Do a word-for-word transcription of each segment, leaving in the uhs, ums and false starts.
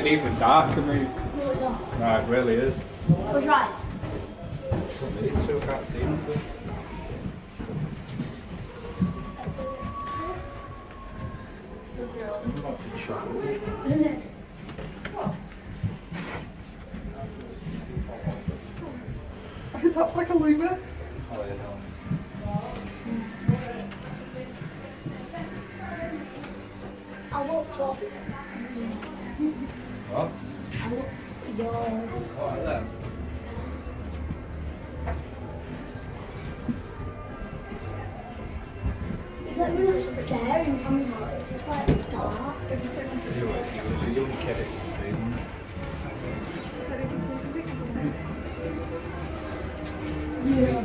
getting even darker, mate. No, it's not. No, it really is. Close your eyes. It's so I can't see nothing. I'm about to chocolate. That's like a Loomis. Oh, yeah, no. I looked up. What? I looked your. What, then? It's like really scary and fun. It's just like dark. You were, you was a young kid at fifteen. Yeah.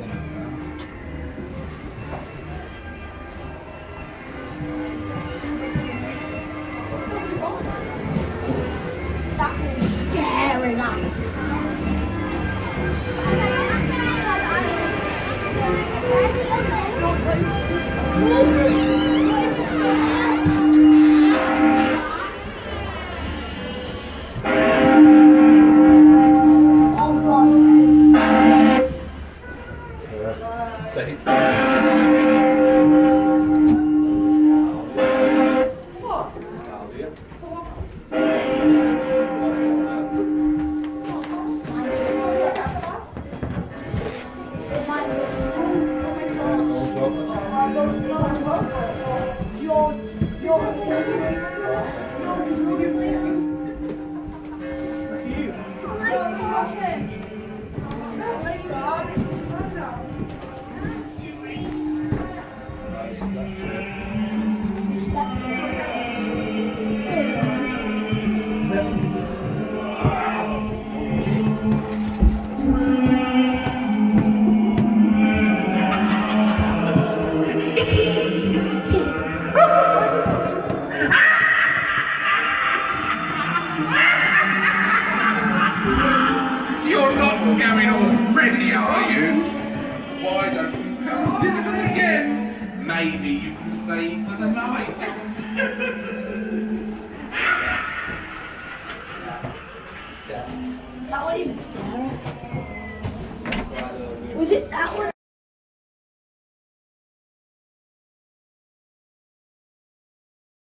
That was scary, that. Oh God. Yeah. Say What? You're not going already, are you? Why don't you come visit us again? Maybe you can stay for the night. That wasn't even scary. Was it that one?